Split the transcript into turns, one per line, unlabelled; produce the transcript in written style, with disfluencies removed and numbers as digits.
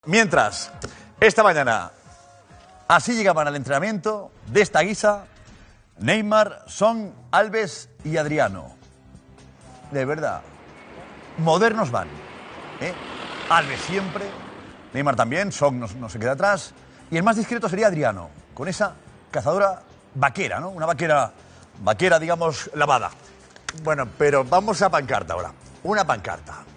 Mientras, esta mañana, así llegaban al entrenamiento, de esta guisa, Neymar, Son, Alves y Adriano. De verdad, modernos van. Alves siempre, Neymar también, Son no se queda atrás. Y el más discreto sería Adriano, con esa cazadora vaquera, ¿no? Una vaquera, digamos, lavada. Bueno, pero vamos a pancarta ahora. Una pancarta.